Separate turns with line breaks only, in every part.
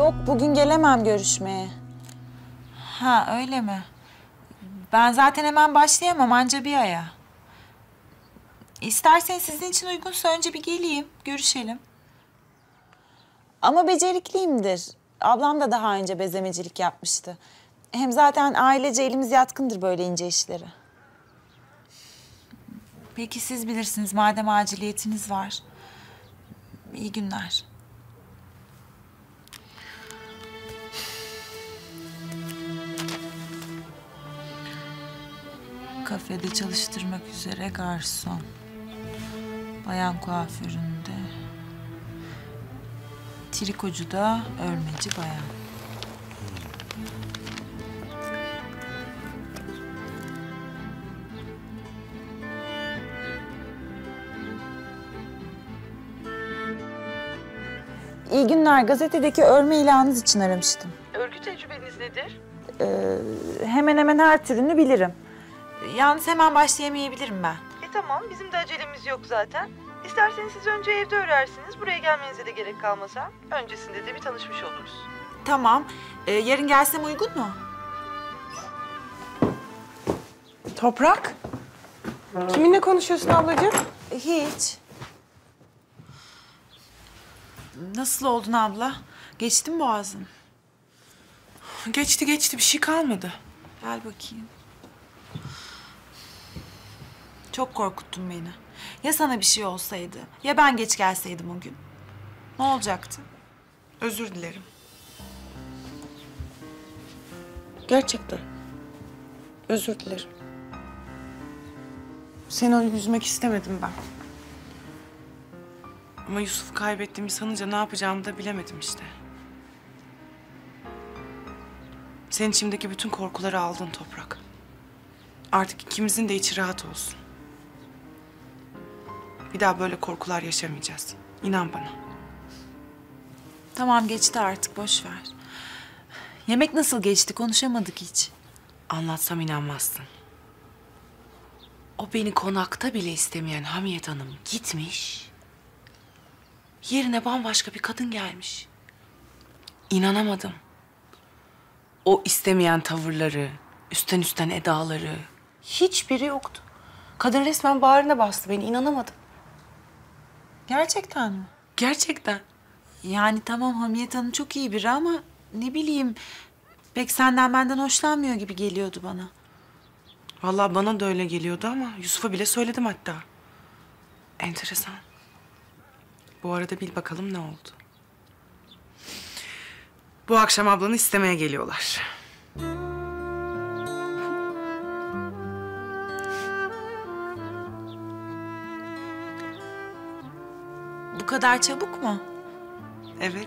Yok, bugün gelemem görüşmeye.
Ha, öyle mi? Ben zaten hemen başlayamam, anca bir aya. İsterseniz sizin için uygunsa önce bir geleyim, görüşelim.
Ama becerikliyimdir. Ablam da daha önce bezemecilik yapmıştı. Hem zaten ailece elimiz yatkındır böyle ince işlere.
Peki siz bilirsiniz madem aciliyetiniz var. İyi günler. Kafede çalıştırmak üzere garson. Bayan kuaföründe. Trikocu da örmeci bayan.
İyi günler. Gazetedeki örme ilanınız için aramıştım.
Örgü tecrübeniz nedir?
Hemen hemen her türünü bilirim.
Yalnız hemen başlayamayabilirim ben.
Tamam, bizim de acelemiz yok zaten. İsterseniz siz önce evde örersiniz. Buraya gelmenize de gerek kalmasa. Öncesinde de bir tanışmış oluruz.
Tamam. Yarın gelsem uygun mu?
Toprak. Kiminle konuşuyorsun ablacığım?
Hiç.
Nasıl oldun abla? Geçti mi boğazın?
Geçti bir şey kalmadı.
Gel bakayım. Çok korkuttun beni. Ya sana bir şey olsaydı? Ya ben geç gelseydim o gün? Ne olacaktı?
Özür dilerim. Gerçekten. Özür dilerim. Seni üzmek istemedim ben. Ama Yusuf'u kaybettiğimi sanınca ne yapacağımı da bilemedim işte. Senin içimdeki bütün korkuları aldın Toprak. Artık ikimizin de içi rahat olsun. Bir daha böyle korkular yaşamayacağız. İnan bana.
Tamam geçti artık boş ver. Yemek nasıl geçti? Konuşamadık hiç.
Anlatsam inanmazsın. O beni konakta bile istemeyen Hamiyet Hanım gitmiş. Yerine bambaşka bir kadın gelmiş. İnanamadım. O istemeyen tavırları, üstten edaları hiçbiri yoktu. Kadın resmen bağrına bastı beni, inanamadım.
Gerçekten mi?
Gerçekten.
Yani tamam Hamiyet Hanım çok iyi biri ama ne bileyim pek senden benden hoşlanmıyor gibi geliyordu bana.
Vallahi bana da öyle geliyordu ama Yusuf'a bile söyledim hatta. Enteresan. Bu arada bil bakalım ne oldu. Bu akşam ablanı istemeye geliyorlar.
Bu kadar çabuk mu?
Evet.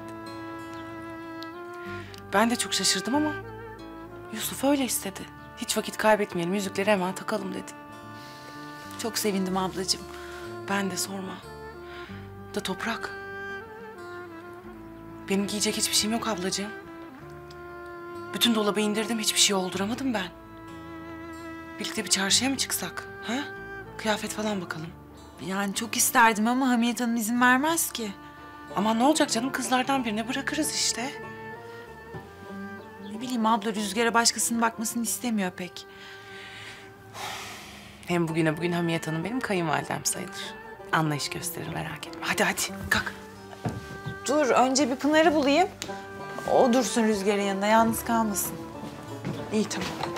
Ben de çok şaşırdım ama Yusuf öyle istedi. Hiç vakit kaybetmeyelim, yüzükleri hemen takalım dedi.
Çok sevindim ablacığım.
Ben de sorma. Da Toprak. Benim giyecek hiçbir şeyim yok ablacığım. Bütün dolabı indirdim, hiçbir şey olduramadım ben. Birlikte bir çarşıya mı çıksak? Ha? Kıyafet falan bakalım.
Yani çok isterdim ama Hamiyet Hanım izin vermez ki.
Ama ne olacak canım, kızlardan birine bırakırız işte.
Ne bileyim abla Rüzgar'a başkasının bakmasını istemiyor pek.
Hem bugüne bugün Hamiyet Hanım benim kayınvalidem sayılır. Anlayış gösterir, merak etme. Hadi kalk.
Dur, önce bir Pınar'ı bulayım. O dursun Rüzgar'ın yanında, yalnız kalmasın.
İyi tamam.